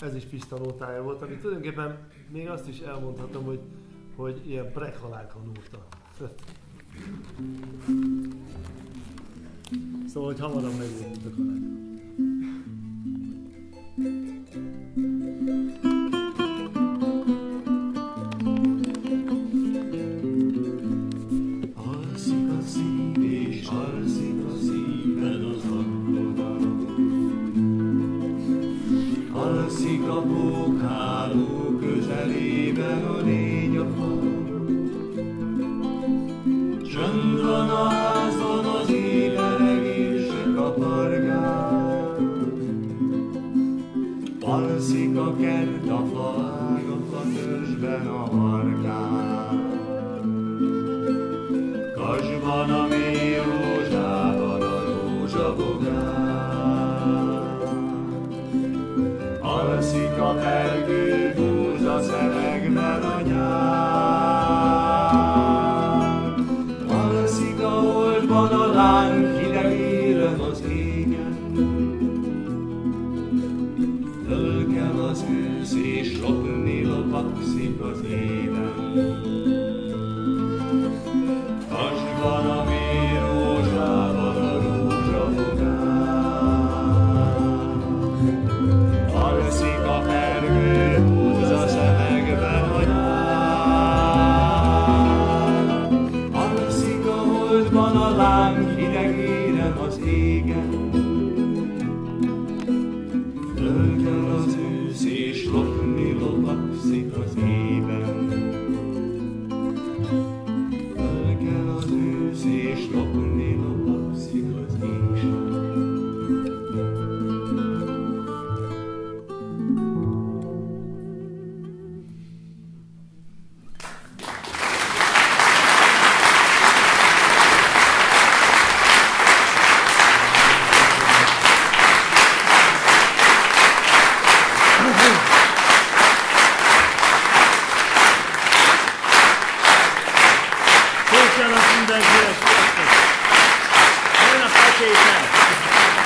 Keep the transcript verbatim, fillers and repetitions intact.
ez is Pista nótája volt, ami tulajdonképpen még azt is elmondhatom, hogy, hogy ilyen prekhalálka nóta. Szóval, hogy hamarabb megvolt a halálka. Alszik a szív és alszik a szíved az akkodan. Alszik a pókháló közelében a légy a fal. Csönd van a házban, az ébelegés se kapargál. Alszik a kert, a faágak a törzsben a markál. Kasban a mély rózsában a rózsa bogál. Alszik a pergő búza szemekben a nyár. Alszik a holdban a láng hideg élen az égen. Tölkel az ősz és sopni lopakszik az éven. Kasban a mély rózsában a rózsa bogál. Alszik a pergő búza szemekben a nyár. Alszik a holdban a láng hideg élen az égen. Tölkel az ősz és lopni lopakszik az éven. Tölkel az ősz és lopni lopakszik az éven. Köszönöm mindenkinek! Jöjjön a petéten!